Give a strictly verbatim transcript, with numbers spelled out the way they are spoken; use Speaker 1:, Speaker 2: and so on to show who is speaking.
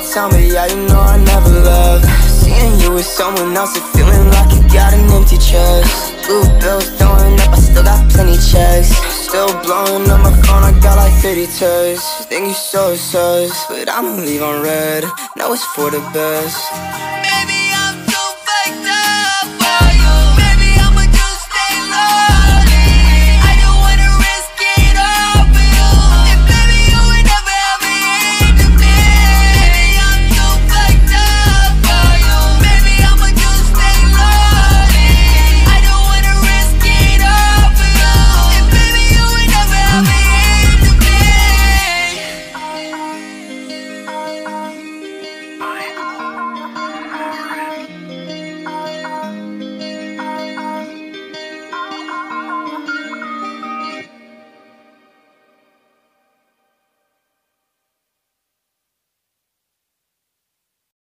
Speaker 1: time, but yeah, you know I never love. Seeing you with someone else, it feeling like you got an empty chest. Blue bills throwing up, I still got plenty checks. Still blowing up my phone, I got like fifty texts. Think you so sus, but I'ma leave on red. Know it's for the best.